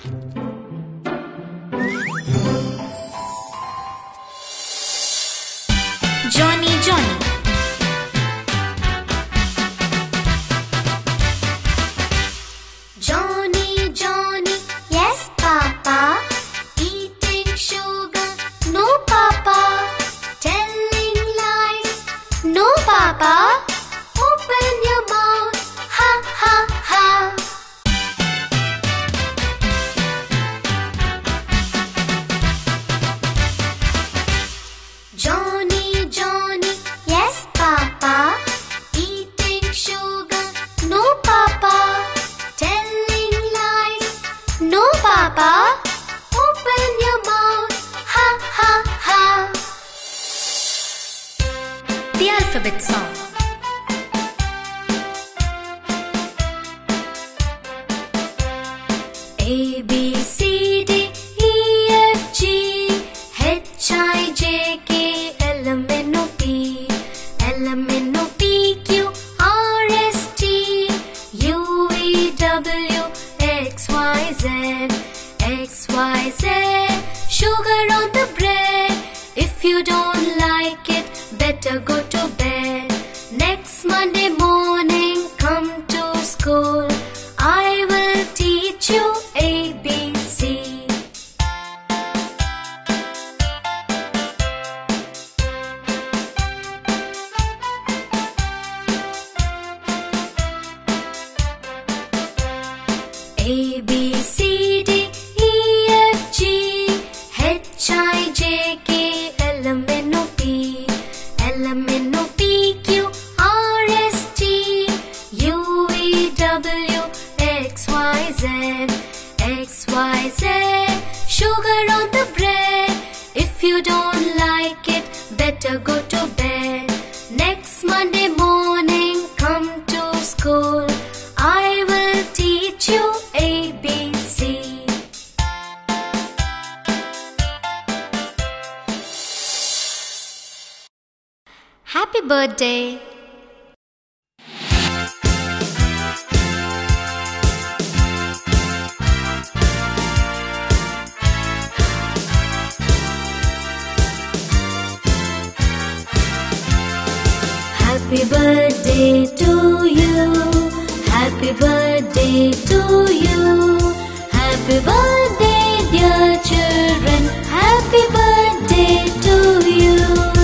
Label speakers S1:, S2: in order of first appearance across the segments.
S1: Johnny, Johnny.
S2: Johnny, Johnny, yes, Papa. Eating sugar, no, Papa. Telling lies, no, Papa. Open your mouth, ha, ha, ha. Johnny, Johnny, yes, Papa. Eating sugar, no, Papa. Telling lies, no, Papa. Open your mouth, ha, ha, ha.
S1: The alphabet song.
S2: A, B, C, D, E, F, G, H, I, J, K, L, M, N, O, P, L, M, N, O, P, Q, R, S, T, U, V, W, X, Y, Z, X, Y, Z. Sugar on the bread. If you don't like it, better go to bed. Next Monday morning, come to school. I will teach you A, B, C. A, B, C, D, E, F, G, H, I, J, K, L, M, N, O, P, L, M, N, O, P, Q, R, S, T, U, V, W, X, Y, Z, X, Y, Z. Sugar on the bread. If you don't like it, better go to bed. Next Monday morning, come to school. I will teach you A, B, C.
S1: Happy birthday!
S2: Happy birthday to you. Happy birthday to you. Happy birthday, dear children. Happy birthday to you.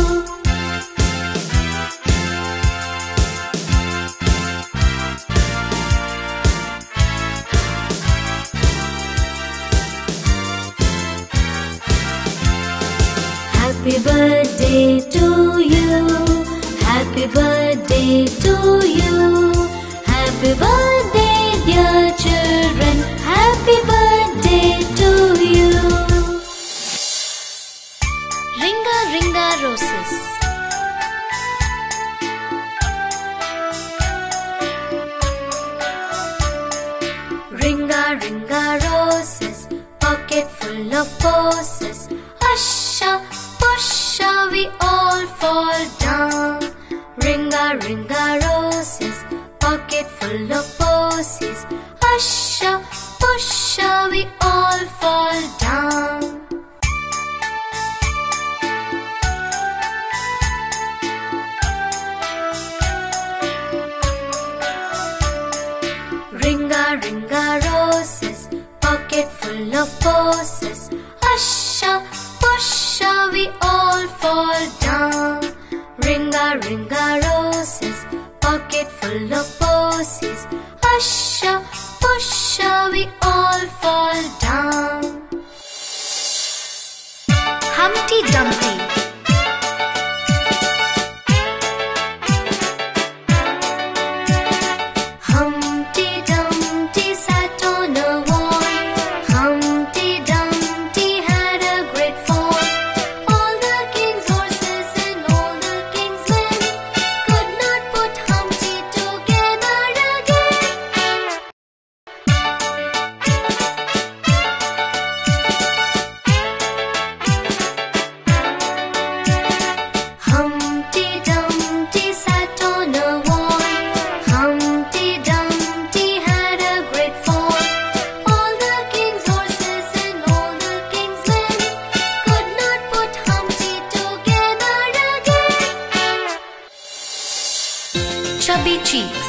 S2: Happy birthday to you. Happy birthday to you. Happy birthday, dear children. Happy birthday to you.
S1: Ringa, ringa, roses.
S2: Ringa, ringa, roses, pocket full of posies. Usha, pusha, we all fall down. Ringa, ringa, roses, pocket full of posies. Usha, pusha, we all fall down. Ringa, ringa, roses, pocket full of posies. Usha, pusha, we all fall down. Ringa, ringa, roses, pocket full of posies. Usha, pusha, we all fall down.
S1: Humpty Dumpty.
S2: Humpty Dumpty sat on a wall. Humpty Dumpty had a great fall. All the king's horses and all the king's men could not put Humpty together again.
S1: chubby cheeks.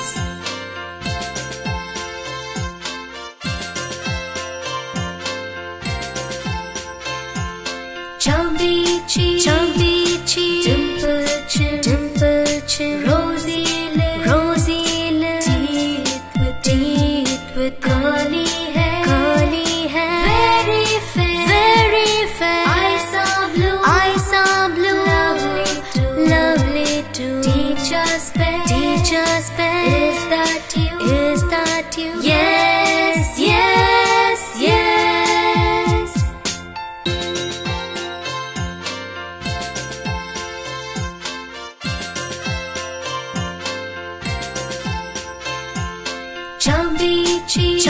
S2: Chubby cheeks, chubby cheeks, dimple chin, rosy lips, teeth with curly hair, very fair, eyes are blue, lovely too. Teacher's pet, is that you? Yes. Chubby cheeks,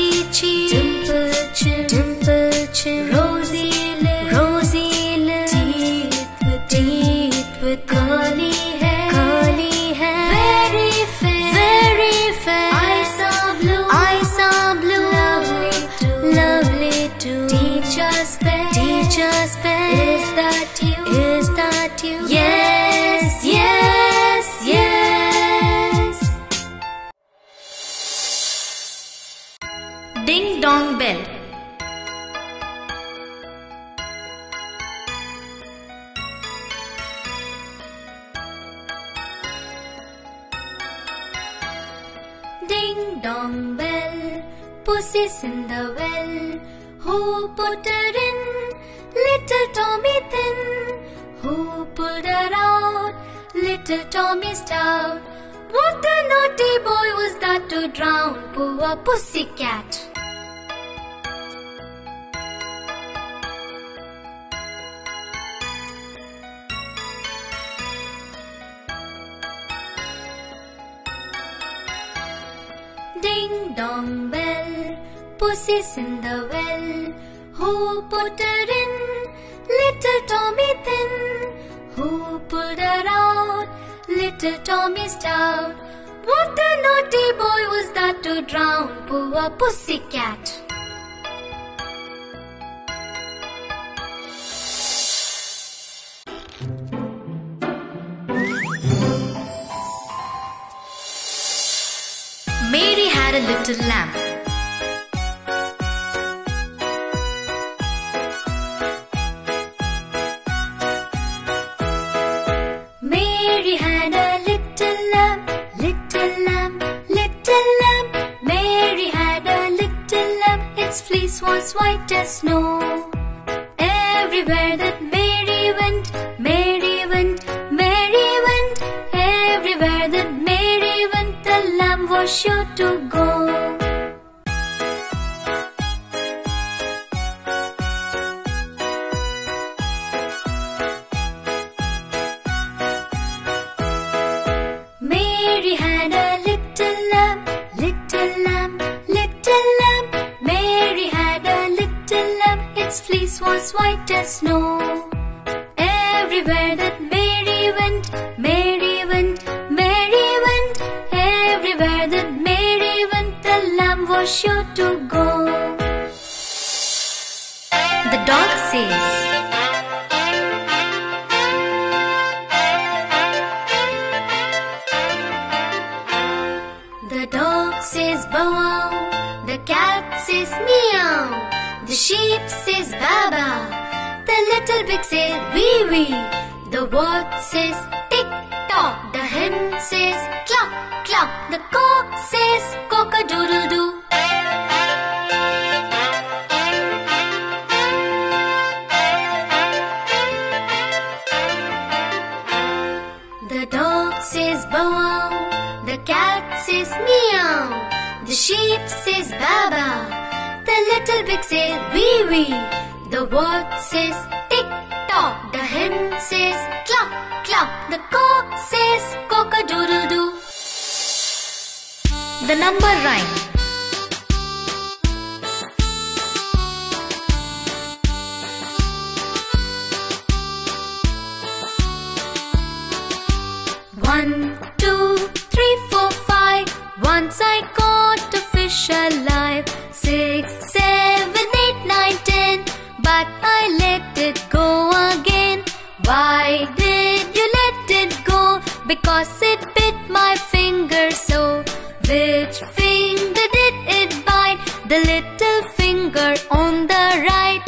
S2: dimple chin, rosy lips, teeth with curly hair, very fair, eyes are blue, lovely too. Teacher's pet, is that you? Yes.
S1: Ding dong bell.
S2: Ding dong bell, pussy's in the well. Who put her in? Little Tommy Thin. Who pulled her out? Little Tommy Stout. What a naughty boy was that to drown poor pussycat. Ding dong bell, pussy's in the well. Who put her in? Little Tommy Thin. Who pulled her out? Little Tommy Stout. What a naughty boy was that to drown poor pussycat.
S1: Mary had a little lamb.
S2: Mary had a little lamb. Mary had a little lamb. Its fleece was white as snow. Everywhere that Mary went. Everywhere that Mary went, the lamb was sure to go. Mary had a little lamb. Mary had a little lamb. Its fleece was white as snow. Everywhere that Mary went. Everywhere that Mary went, the lamb was sure to go.
S1: The dog says,
S2: the dog says bow wow, the cat says meow, the sheep says baba, the little pig says wee wee, the wat says tick tock, the hen says cluck cluck, the cock says cock a doodle doo. The dog says bow wow, the cat says meow, the sheep says baba, the little pig says wee wee, the wat says tick tock, the hen says cluck cluck, the cock says cock a doodle doo.
S1: the number rhyme.
S2: One, two, three, four, five. Once I caught a fish alive. 6, 7, 8, 9, 10. But I let it go again. Why did you let it go? Because it bit my finger finger on the right.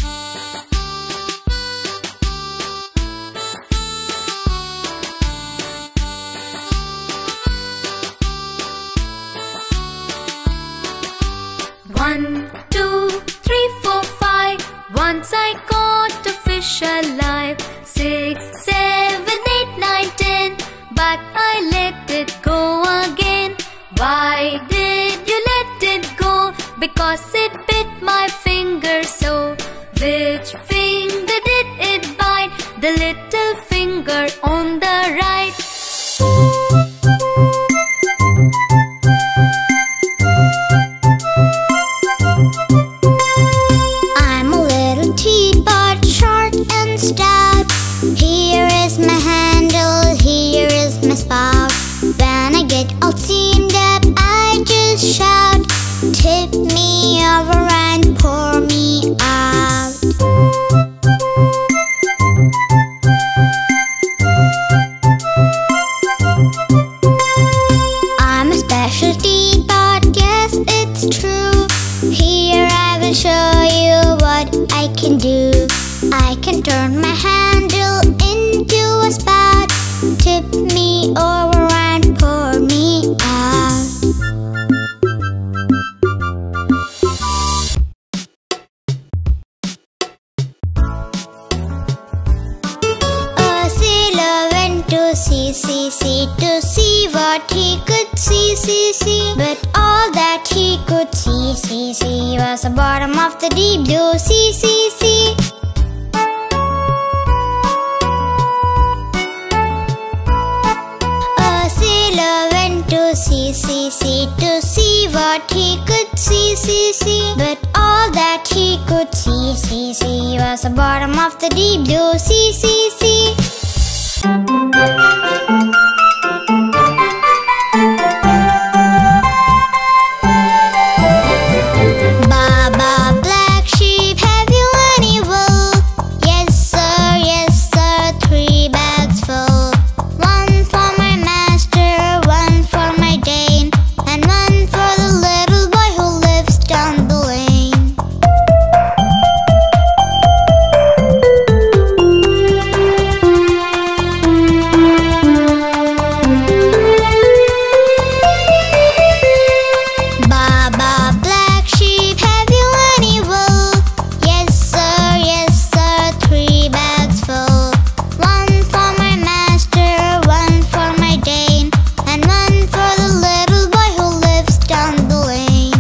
S2: One, two, three, four, five. Once I caught a fish alive. 6, 7, 8, 9, 10. But I let it go again. Why did you let it go? Because it bit my finger so. Which finger did it bite? The little finger on the right.
S3: I'm a little teapot, short and stout. Here is my handle, here is my spout. When I get all steamed up, I just shout, tip me over and pour me out. I'm a special teapot, yes, it's true. Here I will show you what I can do. I can turn my handle into a spout, tip me over and pour me out. A sailor went to sea to see what he could see. But all that he could see was the bottom of the deep blue sea. A sailor went to sea to see what he could see. But all that he could see was the bottom of the deep blue sea. Baba, black sheep, have you any wool? Yes sir, 3 bags full. One for my master, one for my Dane, and one for the little boy who lives down the lane. Baba, black sheep, have you any wool? Yes sir, 3 bags full. One for my master, one for my Dane, and one for the little boy who lives down the lane.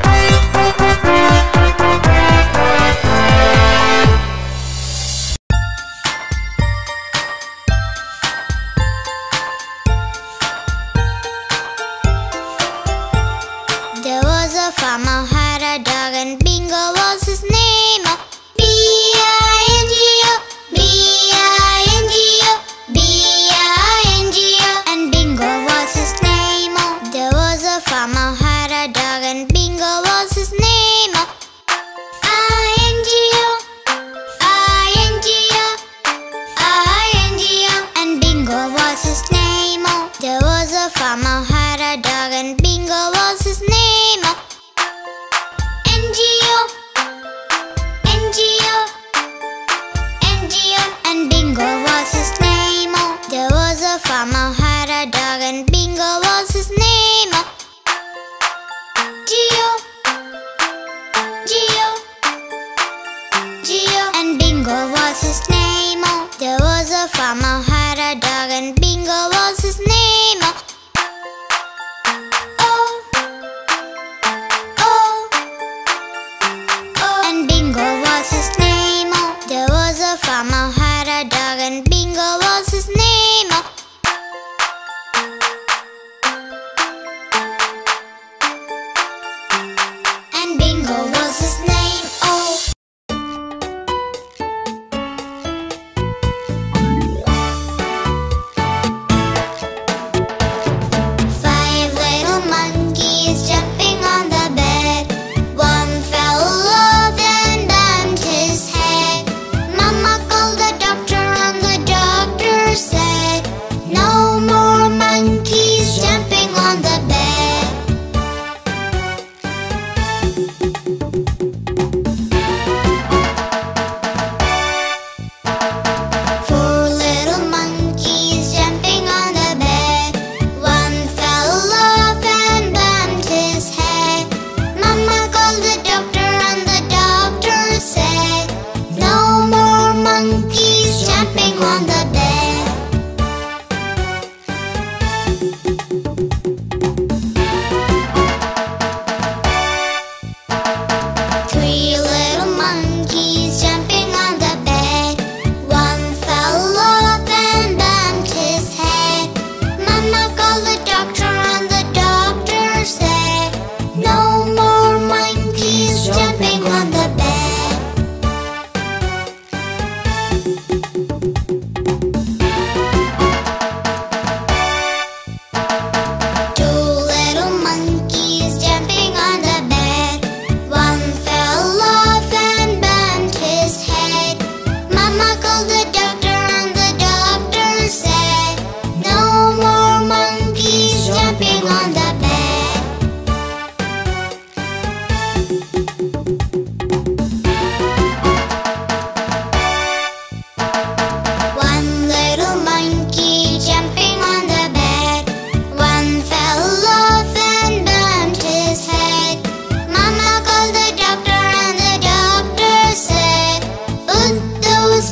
S3: There was a farmer had a dog and Bingo was his name. B-I-N-G-O, B-I-N-G-O, B-I-N-G-O, and Bingo was his name. There was a farmer had a dog and Bingo was his name. I-N-G-O, I-N-G-O, I-N-G-O, and Bingo was his name. There was a farmer had a dog and Bingo was his name. N-G-O, N-G-O, N-G-O, and Bingo was his name. There was a farmer had a dog and Bingo was his name. G-O, G-O, G-O, and Bingo was his name. There was a farmer had a dog and Bingo was his name. Oh, oh, oh, and Bingo was his name. There was a farmer had a dog and Bingo was his name. And Bingo was his name. Oh.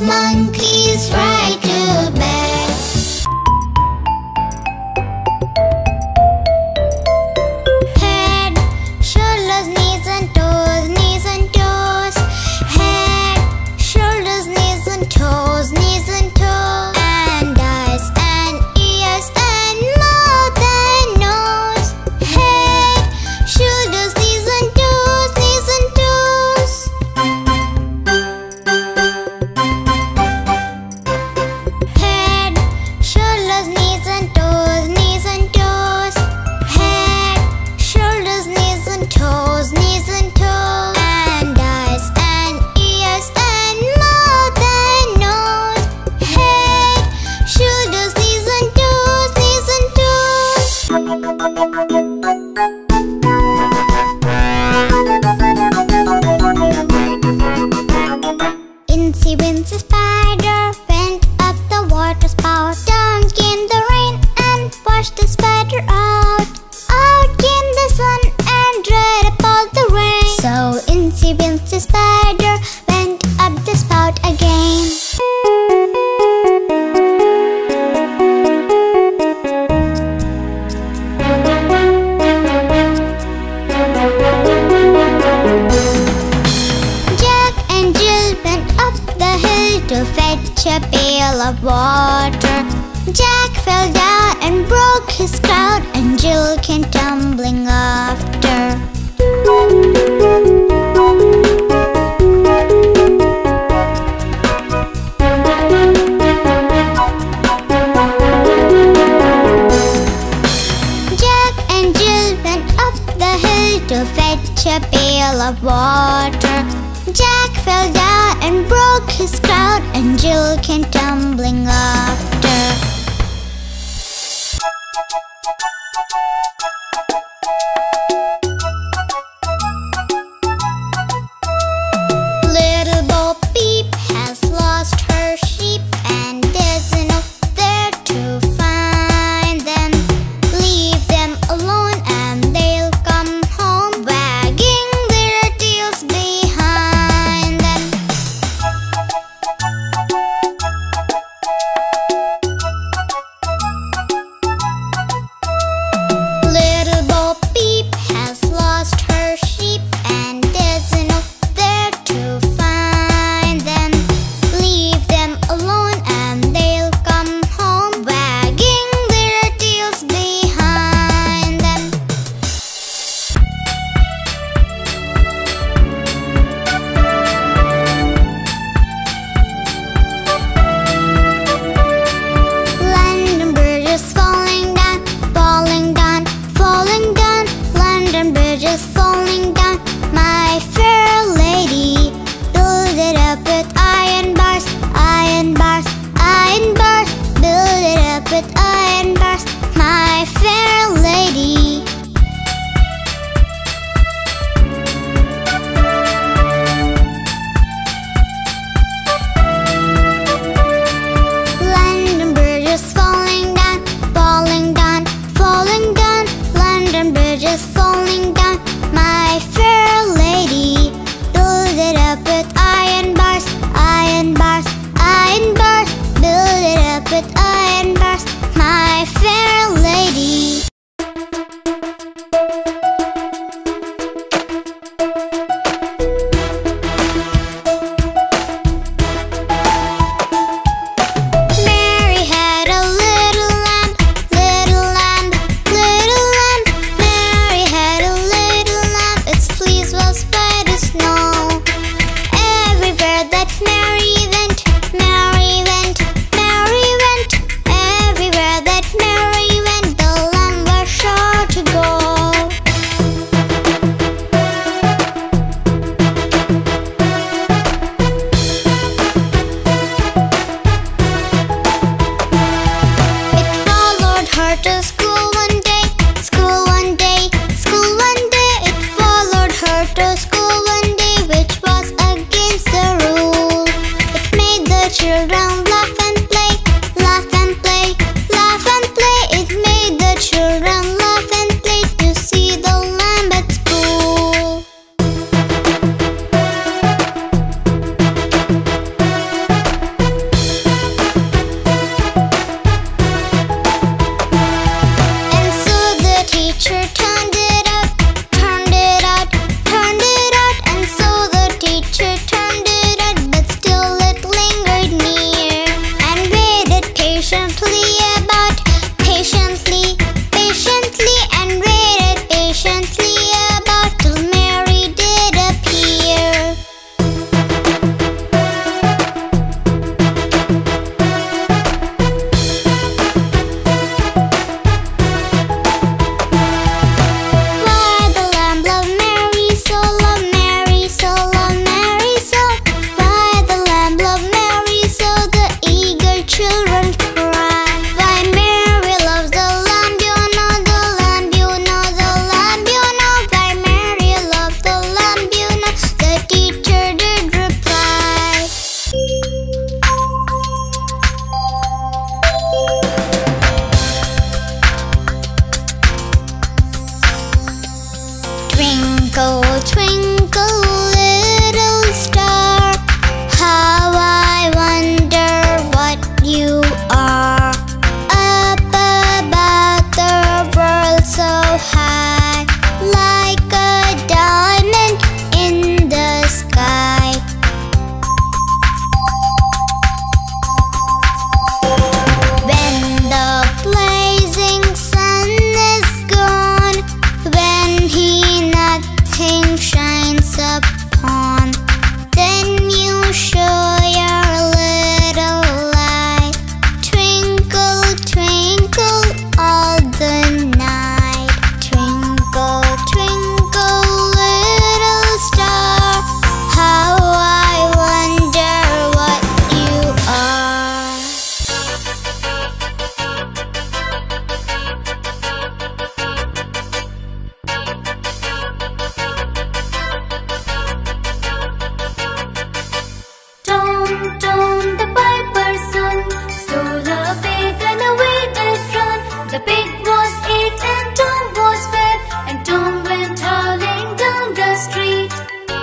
S3: monkeys right to bed. Head, shoulders, knees and toes, knees and toes. Head, shoulders, knees and toes, knees and toes. And eyes and ears and mouth and nose. Head, shoulders, knees and toes, knees and toes. Head, shoulders, knees and toes, knees and toes. Head, shoulders, knees and toes, knees and toes. And eyes and ears and mouth and nose. Head, shoulders, knees and toes, knees and toes. Incy Wincy Spider went up the water spout. Down came the rain and washed the spider out. Out came the sun and dried up all the rain. So Incy Wincy Spider went up the spout again. Jack and Jill went up the hill to fetch a pail of water. Jack fell down and broke his crown, and Jill came tumbling after. Jack and Jill went up the hill to fetch a pail of water. Jack fell down and broke his crown, and Jill came tumbling after. Little Bo Peep has lost her sheep and doesn't know where to find them. Leave them alone and they'll come home wagging their tails behind them.
S2: Tom, the piper's son, stole a pig and away it ran. The pig was ate and Tom was fed, and Tom went howling down the street.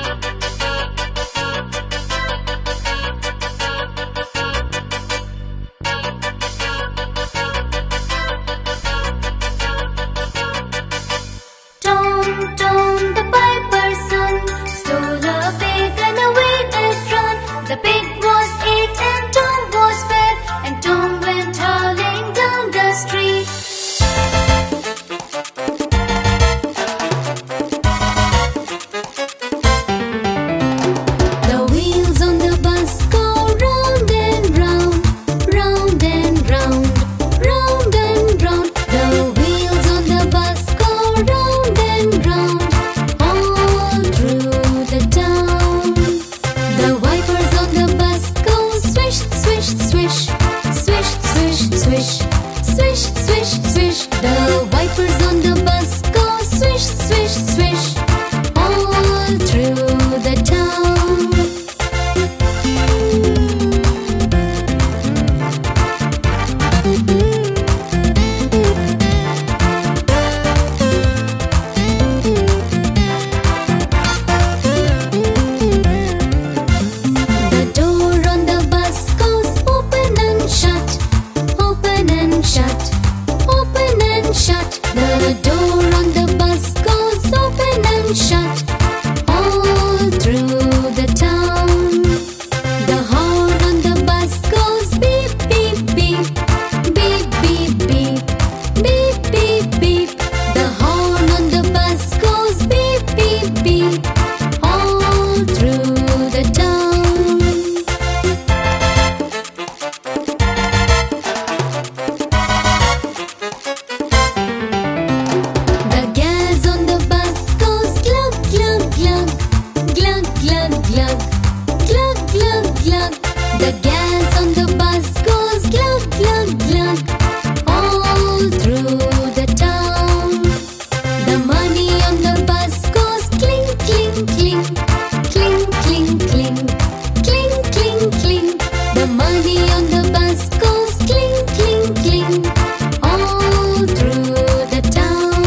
S2: Tom, Tom, the piper's son, stole a pig and away it ran. The pig was ate and Tom was fed, and Tom went howling down the street. The wheels on the bus go round and round, round and round, round and round. The wheels on the bus go round and round, all through the town. The wipers on the bus go swish, swish, swish, swish, swish, swish, swish, swish, swish. The wipers on the bus go swish, swish, swish, all through the town. The door on the bus goes open and shut, open and shut, open and shut. The door on the bus goes open and shut, all through the town. The horn on the bus goes beep, beep, beep, beep, beep, beep, beep, beep, beep. The horn on the bus goes beep, beep, beep, all through the town. The gas on the bus goes glug, glug, glug, glug, glug, glug, glug, glug, glug. The gas on the bus goes glug, glug, glug, all through the town. The money on the bus goes clink, clink, clink, clink, clink, clink, clink, clink, clink. The money on the bus goes clink, clink, clink, all through the town.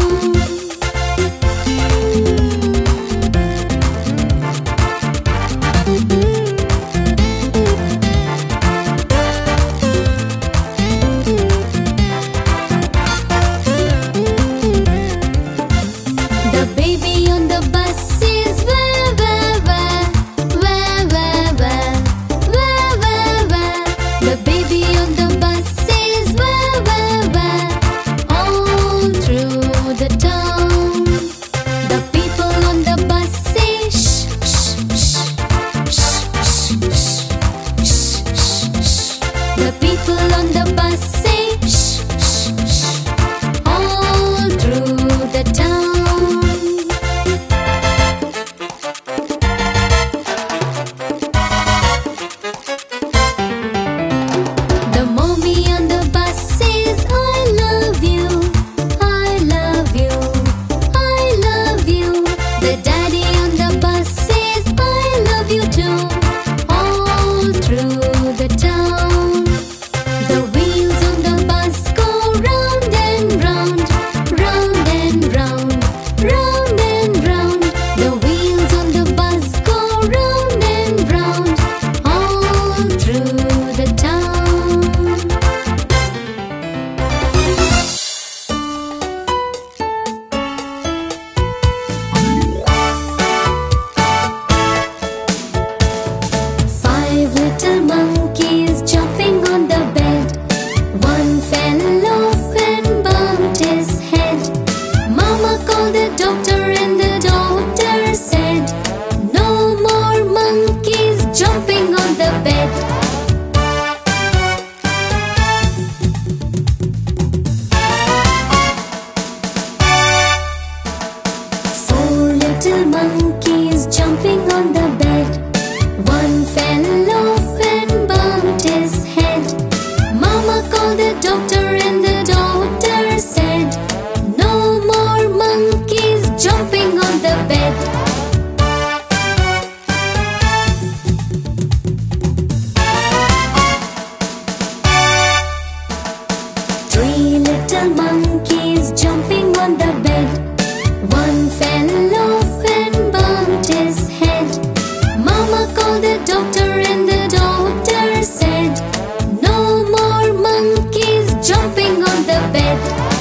S2: called the doctor and the doctor said, "No more monkeys jumping on the bed."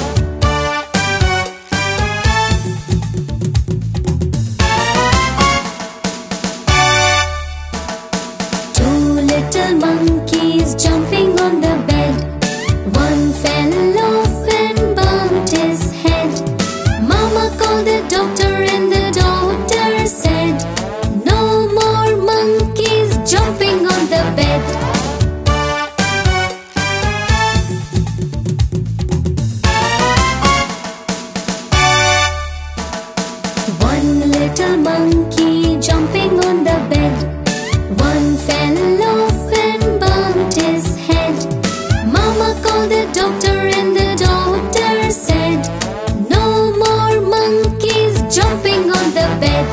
S2: Two little monkeys jumping on the bed. One fell off and bumped his head. Mama called the doctor and the doctor said, "No more monkeys jumping on the bed." One little monkey jumping on the bed. One fell off and bumped his head. Mama called the doctor and the doctor said, "No more monkeys jumping on the bed."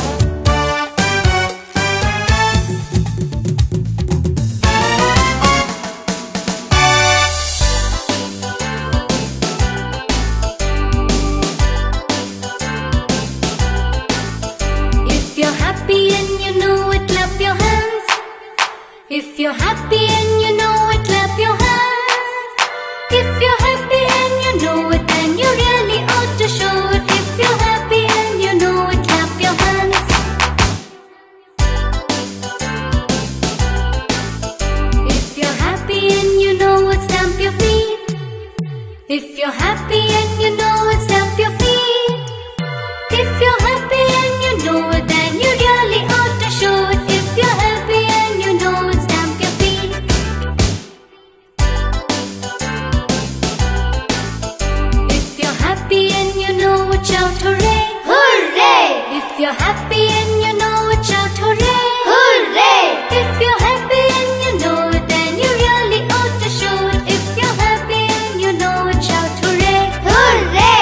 S2: If you're happy and you know it, clap your hands. If you're happy and you know it, clap your hands. If you're happy and you know it, then you really ought to show it. If you're happy and you know it, clap your hands. If you're happy and you know it, stamp your feet. If you're happy and you know it, stamp your feet. If you're happy and you know it, then you really ought to show it. If you're happy and you know it, stamp your feet. If you're happy and you know it, shout hooray!
S3: Hooray!
S2: If you're happy and you know it, shout hooray!
S3: Hooray!
S2: If you're happy and you know it, then you really ought to show it. If you're happy and you know it, shout hooray!
S3: Hooray!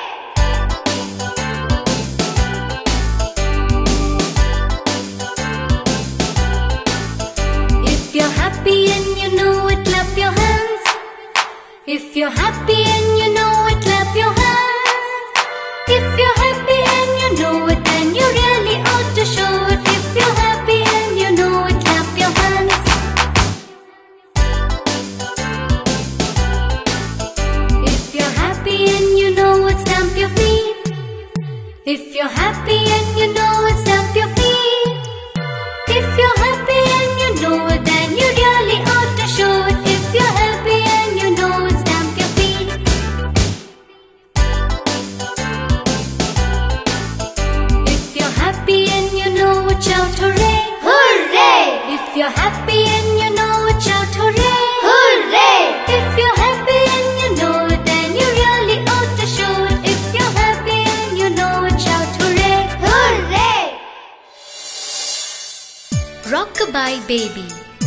S2: If you're happy and you know it, clap your hands. If you're happy and you know it, clap your hands. If you're happy and you know it, then you really ought to show it. If you're happy and you know it, clap your hands. If you're happy and you know it, stamp your feet. If you're happy and you know it, stamp your feet. If you're happy and you know it, then you really ought to show it. If you're happy and you know it, stamp your feet. If you're happy and you know it, shout hooray!
S3: Hooray!
S2: If you're happy and you know it, shout hooray!
S3: Hooray!
S2: If you're happy and you know it, then you really ought to show it. If you're happy and you know it, shout hooray!
S3: Hooray!
S1: Rock-a-bye baby.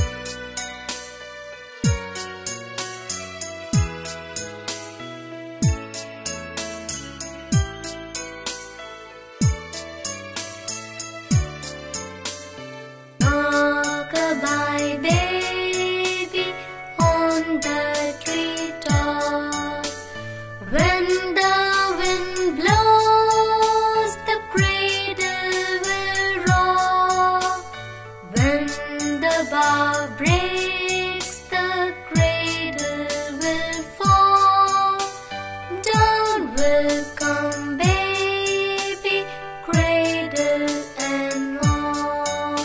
S2: Rock-a-bye baby on the treetop. When the wind blows, the cradle will rock. When the bough breaks, the cradle will fall. Down will come baby, cradle and all.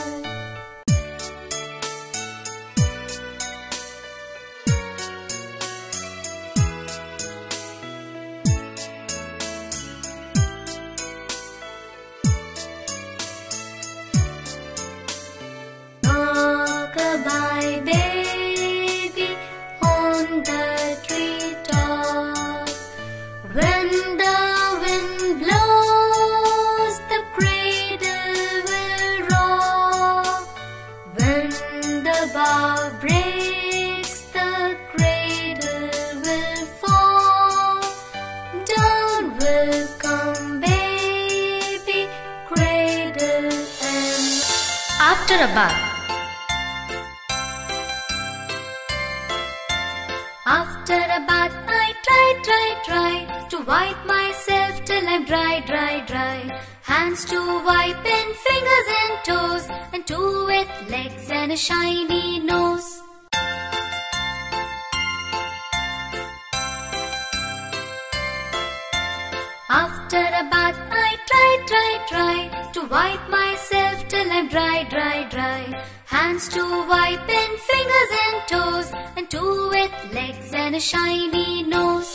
S2: Rock-a-bye baby on the treetop. When the wind blows, the cradle will rock. When the bough breaks, the cradle will fall. Down will come baby, cradle and
S1: After a bath.
S2: After a bath, I try to wipe myself till I'm dry. Hands to wipe and fingers and toes, and to with legs and a shiny nose. After a bath, I try to wipe myself till I'm dry. Hands to wipe and fingers and toes, and two with legs and a shiny nose.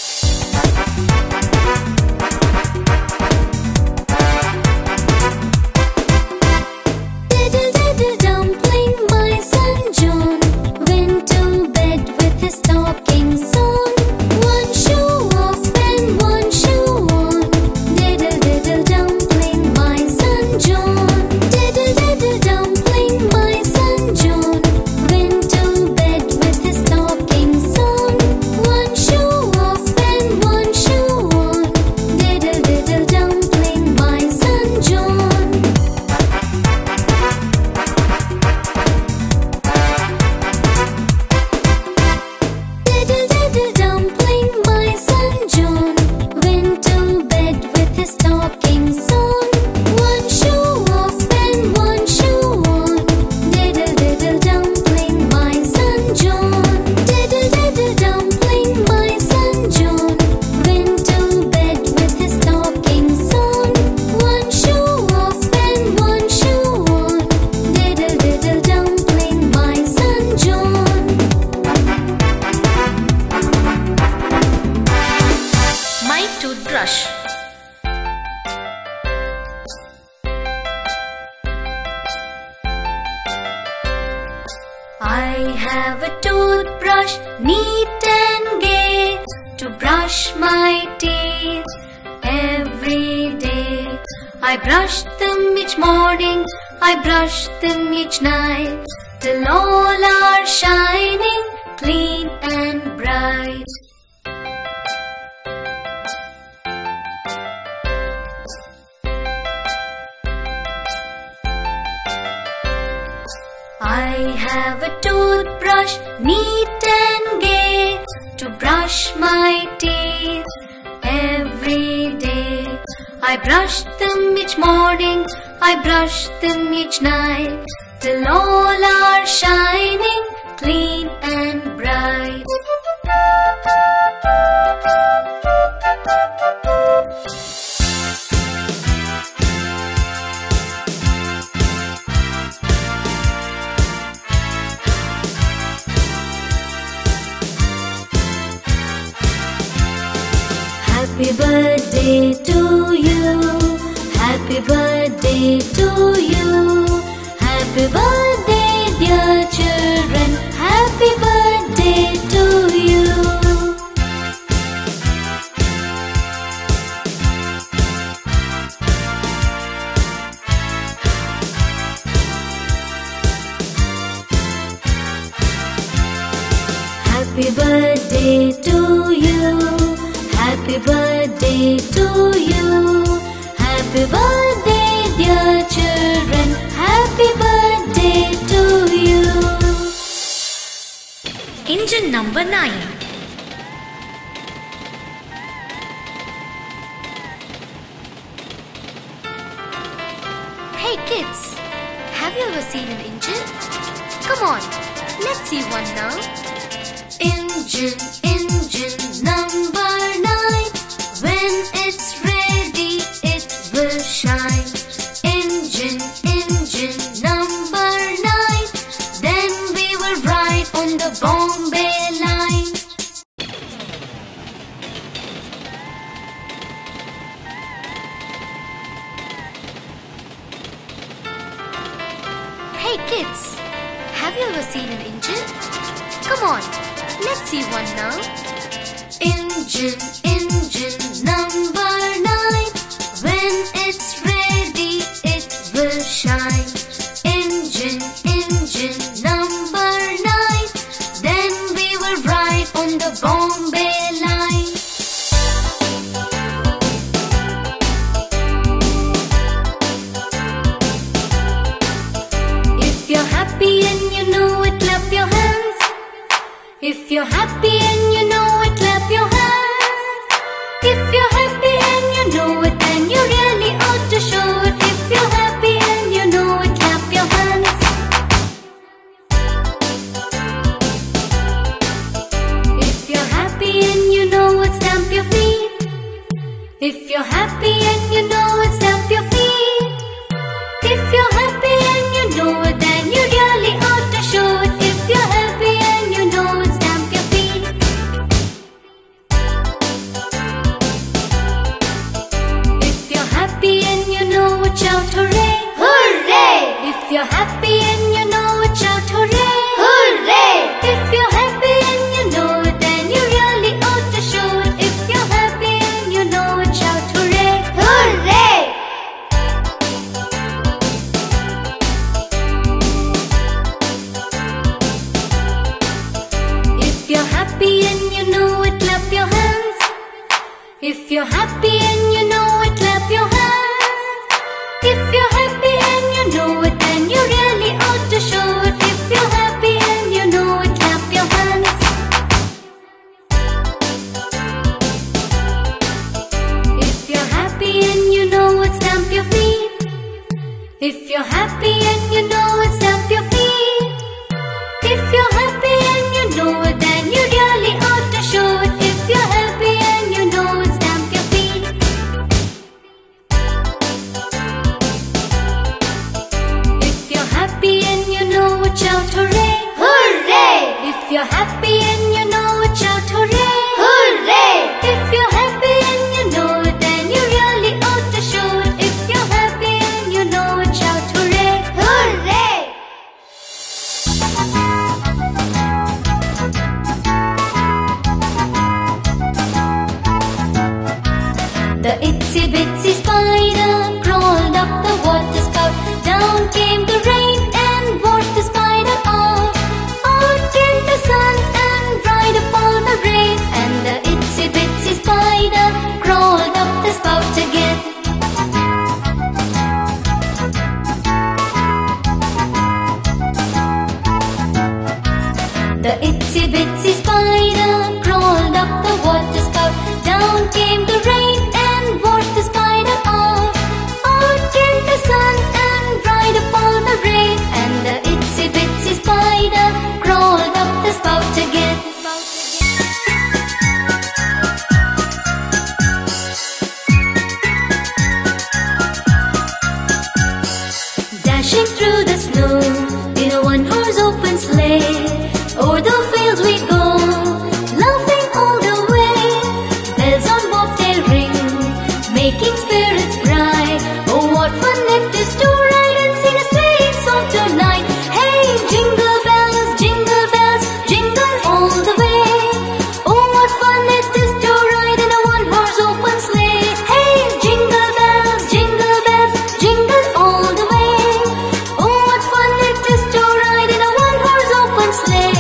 S2: Diddle diddle dumpling, my son John went to bed with his stockings on. One shoe off and one shoe on. Diddle diddle dumpling, my son John. Diddle diddle dumpling, my son John went to bed with his stockings on. One shoe off and one shoe on. Diddle diddle dumpling, my son John. Diddle diddle dumpling, my son John went to bed with his stockings on. One shoe off and one shoe on. Diddle diddle dumpling, my son John. Diddle diddle dumpling, my son John went to bed with his stockings on. One shoe off and one shoe on. Diddle diddle dumpling, my son John.
S1: My toothbrush.
S2: I have a toothbrush, neat and gay, to brush my teeth every day. I brush them each morning, I brush them each night, till all are shining, clean and bright. I have a toothbrush, neat and gay, to brush my teeth every day. I brush them each morning, I brush them each night, till all are shining, clean and bright. Happy birthday to you. Happy birthday to you. Happy birthday, dear children. Happy birthday to you. Happy birthday to you. Happy birthday to you. Happy birthday, dear children. Happy birthday to you.
S1: Engine number 9. Hey kids, have you ever seen an engine? Come on, let's see one now.
S2: Engine, engine number 9. When it's ready, it will shine. Engine, engine number 9. Then we will ride on the Bombay line.
S1: Hey kids, have you ever seen an engine? Come on, let's see one now.
S2: Engine, engine number 9. When it's ready, it will shine. Engine, engine number 9. Then we will ride on the Bombay line. If you're happy and you know it, clap your hands. If you're happy and you know it, clap your hands. If you're happy and you know it, then you really ought to show it. If you're happy and you know it, clap your hands. you're happy and you know it, clap your hands. If you're happy and you know it, then you really ought to show it. If you're happy and you know it, clap your hands. If you're happy and you know it, stamp your feet. If you're happy and you know it, stamp your feet. If you're happy and you know it, then you really ought to show it. If you're happy and you know it, stamp your feet. If you're happy and you know it, shout hooray!
S1: Hooray!
S2: If you're happy and you know it, shout hooray!
S1: Hooray!
S2: If you're happy and you know it, then you really ought to show it. If you're happy and you know it, shout hooray!
S1: Hooray!
S2: The itsy bitsy spider crawled up the water spout. Down came the rain and washed the spider off. Out came the sun and dried up all the rain. And the itsy bitsy spider crawled up the spout again. The itsy bitsy spider crawled up the water spout. Down came the rain and washed the spider off. Out came the sun and dried up all the rain. And the itsy bitsy spider crawled up the spout again. Dashing through the snow in a one-horse open sleigh. O'er the fields we go, laughing all the way. Bells on bobtail ring, making spirits bright. Oh, what fun it is to ride and sing a sleighing song tonight. Hey, jingle bells, jingle all the way. Oh, what fun it is to ride in a one-horse open sleigh. Hey, jingle bells, jingle all the way. Oh, what fun it is to ride in a one-horse open sleigh.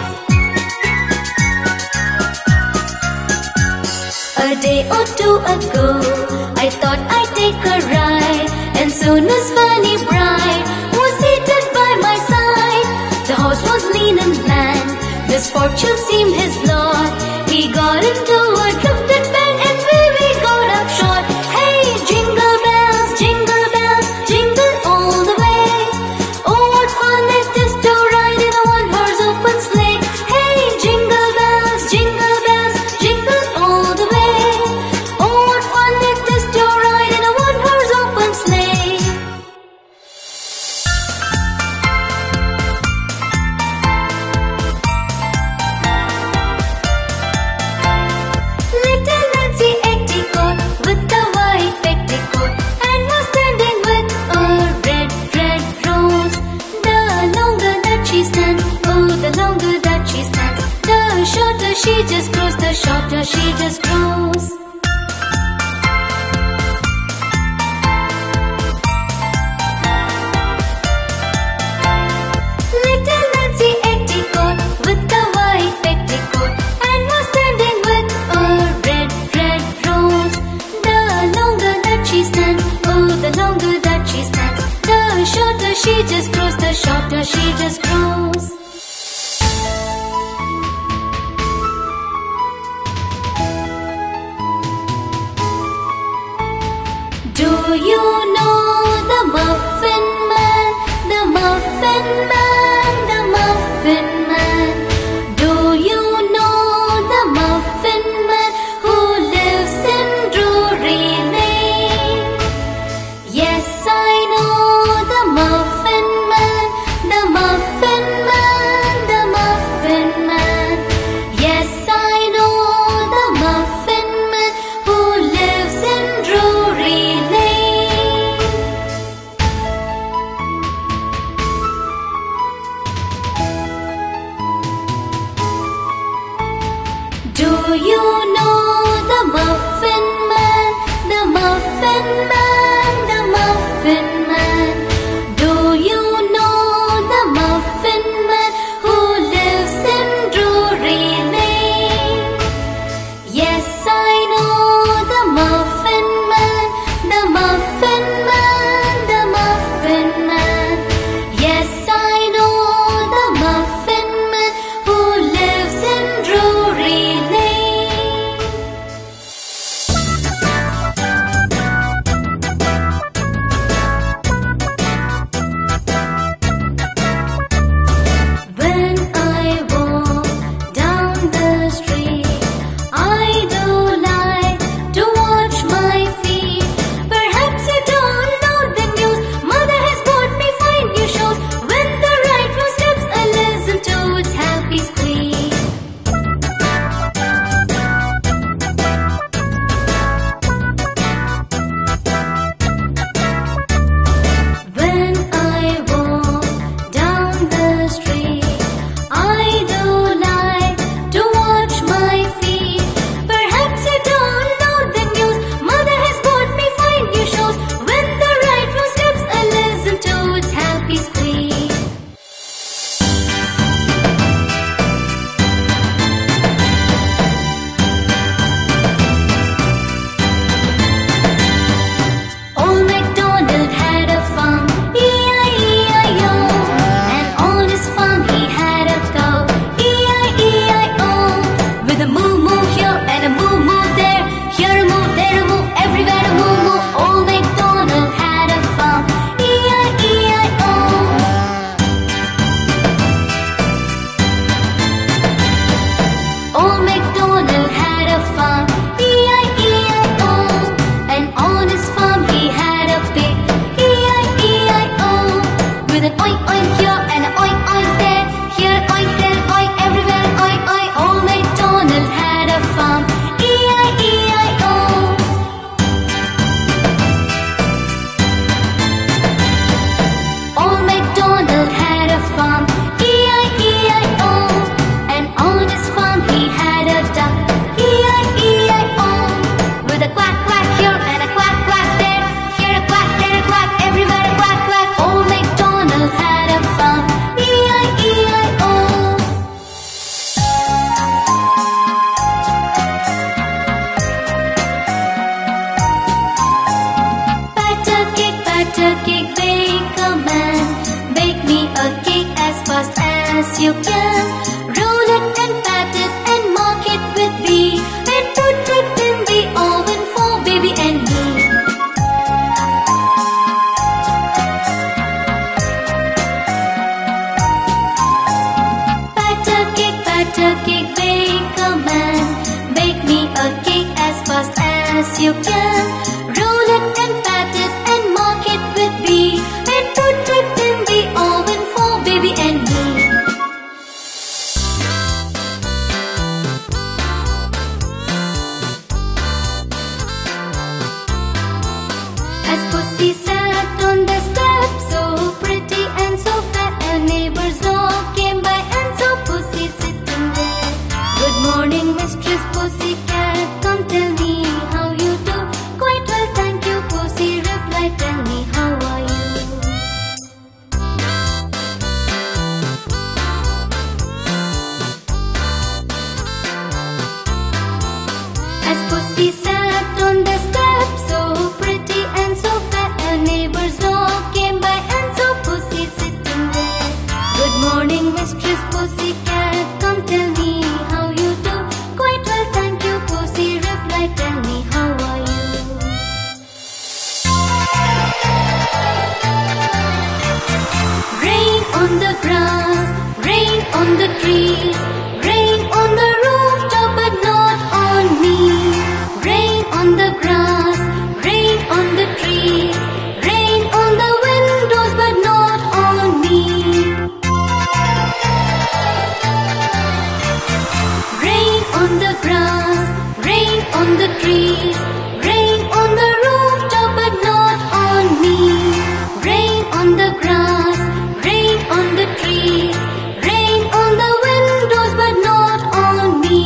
S2: A day or two ago, I thought I'd take a ride, and soon as Fanny Bright was seated by my side. The horse was lean and bland, misfortune seemed his lot. He got into a drifted bend, and we got up short. Hey, jingle bells, jingle all the way. Oh, what fun it is to ride in a one-horse open sleigh. Hey, jingle bells, jingle all the way. Oh, what fun it is to ride in a one-horse open sleigh. Little Nancy Petticoat with the white petticoat, and was standing with a red rose. The longer that she stands, oh, the longer that she stands, the shorter she just grows, the shorter she just grows. Little Nancy Petticoat with the white petticoat, and was standing with a red rose. The longer that she stands, oh, the longer that she stands, the shorter she just grows, the shorter she just grows. Do you know the Muffin Man, the Muffin Man, the Muffin Man? Do you know the Muffin Man who lives in Drury Lane? Yes, I know the Muffin Man, the Muffin Man, the Muffin Man. Yes, I know the Muffin Man who lives in Drury Lane. as you can. Roll it and pat it and mark it with B, and put it in the oven for baby and me. Batter cake, bake a man. Bake me a cake as fast as you can. Roll it and pat it and mark it with B, and put it in the oven for baby and me. As Pussy sat on the step, so pretty and so fat, a neighbor's dog came by and saw Pussy sitting there. Good morning, Mistress Pussycat, come tell me how you do. Quite well, thank you, Pussy replied, tell me how are you. As Pussy sat on the step, so pretty and so fat, a neighbor's dog came by and saw Pussy sitting there. Good morning, Mistress Pussycat, come tell me how you do. Quite well, thank you, Pussy replied, tell me how are you. Rain on the grass, rain on the trees, rain on the rooftop but not on me. Rain on the grass, rain on the trees, rain on the windows but not on me. Rain on the grass, rain on the trees, rain on the rooftop but not on me. Rain on the grass, rain on the trees, rain on the windows but not on me.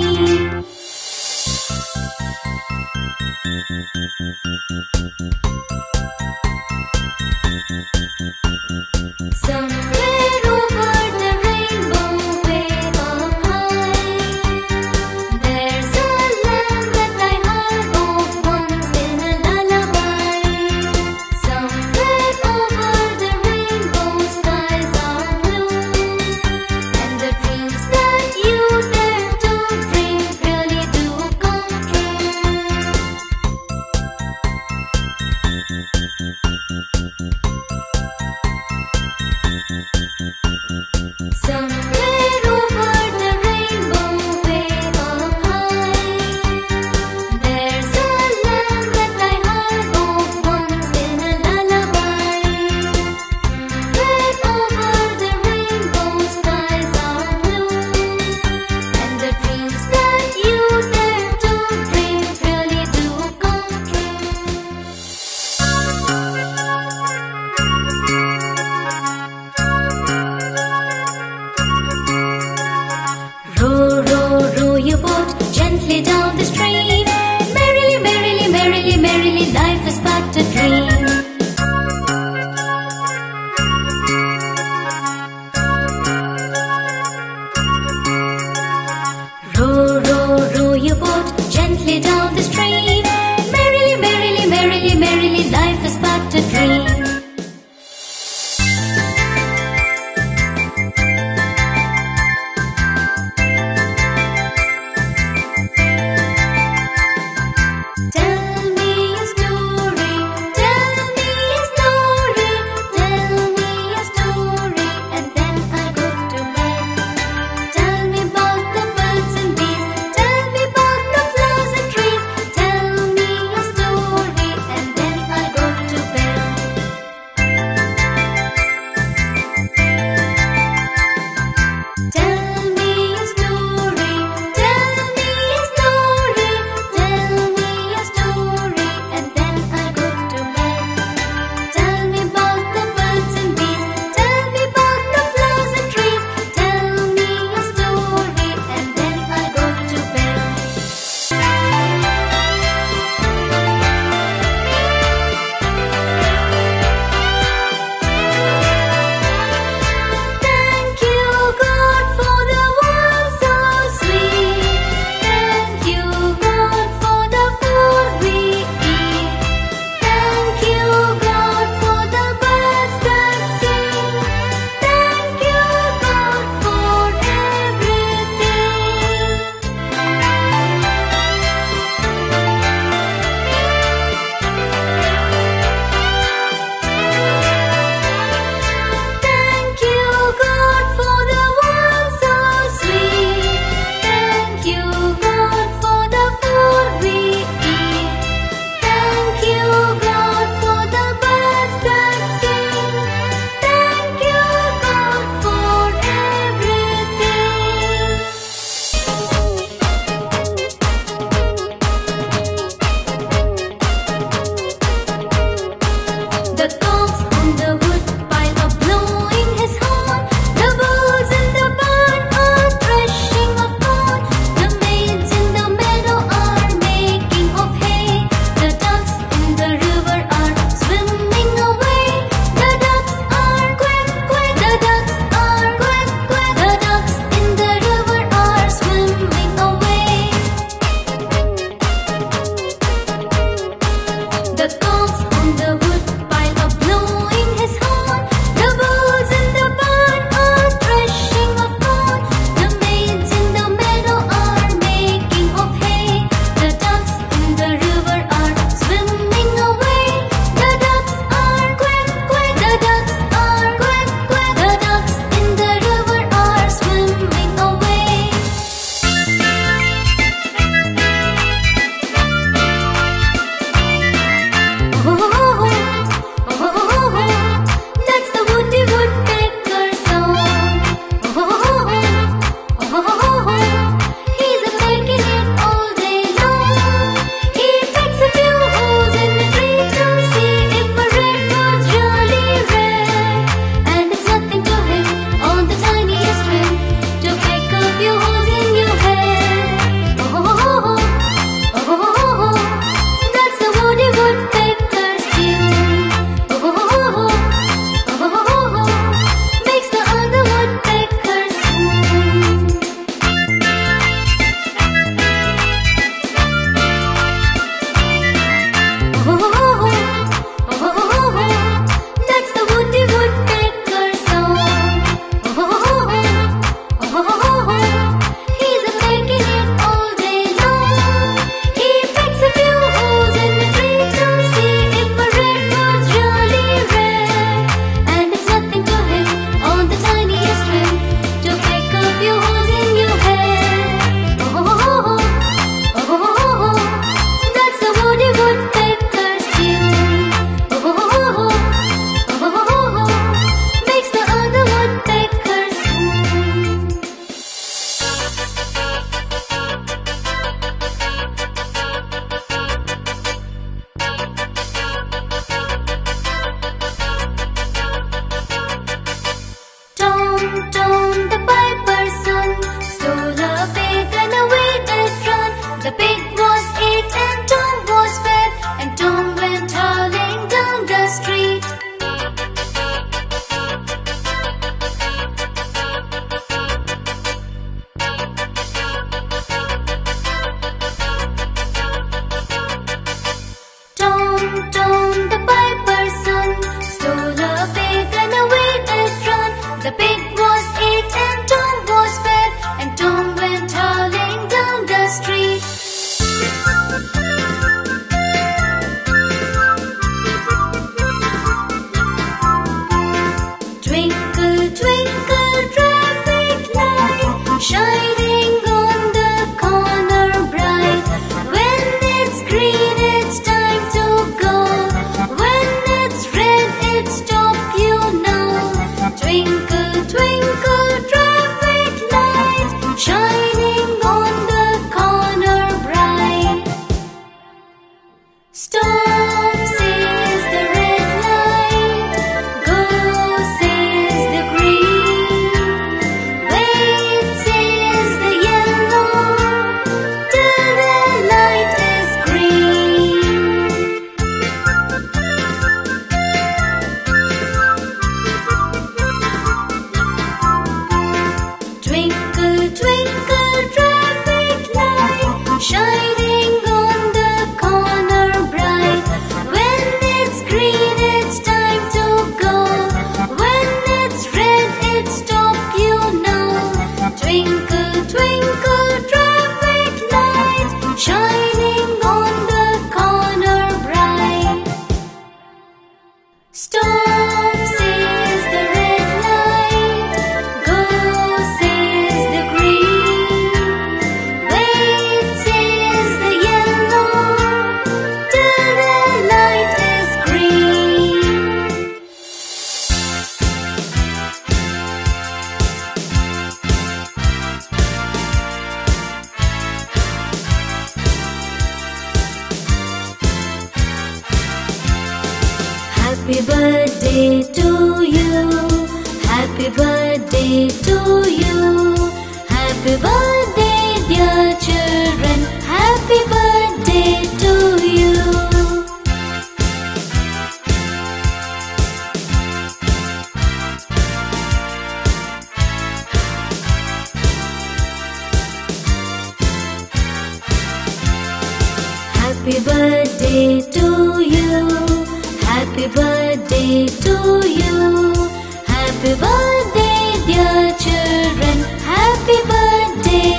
S2: Somewhere over the rainbow, way up high, there's a land that I heard of once in a lullaby. Somewhere over the rainbow, skies are blue, and the dreams that you dare to dream really do come true. Somewhere over the rainbow, way up high, there's a land that I heard of once in a lullaby. Where over the rainbow, skies are blue, and the dreams that you dare to dream really do come true. Row, row, row your boat gently down the stream. Merrily, merrily, merrily, merrily, life is but a dream. Row, row, row your boat gently down the stream. Merrily, merrily, merrily, merrily, life is but a dream. Tell me a story, tell me a story, tell me a story, and then I'll go to bed. Tell me about the birds and bees, tell me about the flowers and trees, twinkle, traffic light, shining on the corner bright. When it's green, it's time to go. When it's red, it's stop, you know. Twinkle, twinkle, traffic light, shining on the corner bright. Stop, says the red light. Go, says the green. Wait, says the yellow. Till the light is green. Happy birthday to you. Happy birthday to you. Happy birthday, dear children. Happy birthday to you. Happy birthday to you. Happy birthday to you. Happy birthday, dear children. Happy birthday.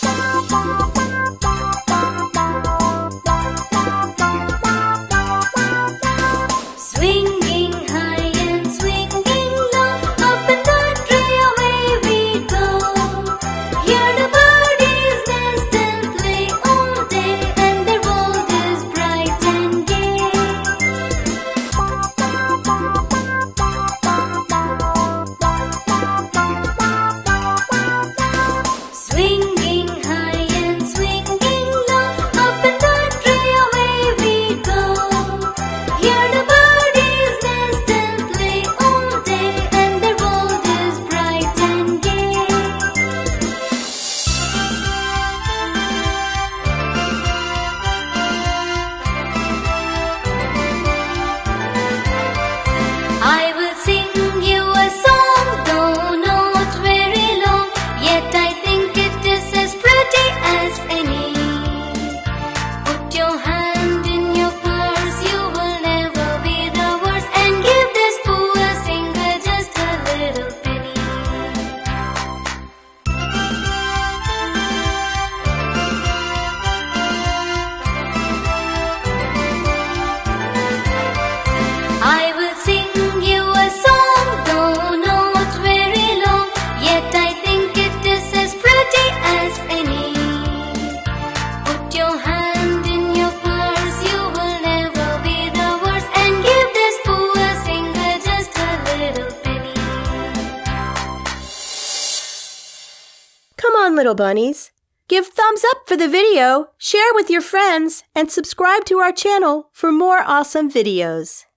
S2: Swinging high and swinging low, up in the tree away we go. Hear the birdies nest and play all day, and their world is bright and gay. Swinging high and swinging low, up in the tree away we go. Hear the birdies nest and play all day, and their world is bright and gay. I will sing you a song, though not very long, yet I think it is as pretty as any. Put your hand in your purse, you will never be the worst, and give this poor singer just a little penny. I will sing you a song, though not very long, yet I think it is as pretty as any. Put your hand in your purse, you will never be the worst, and give this poor singer just a little penny.
S4: Come on, little bunnies. Give thumbs up for the video, share with your friends, and subscribe to our channel for more awesome videos.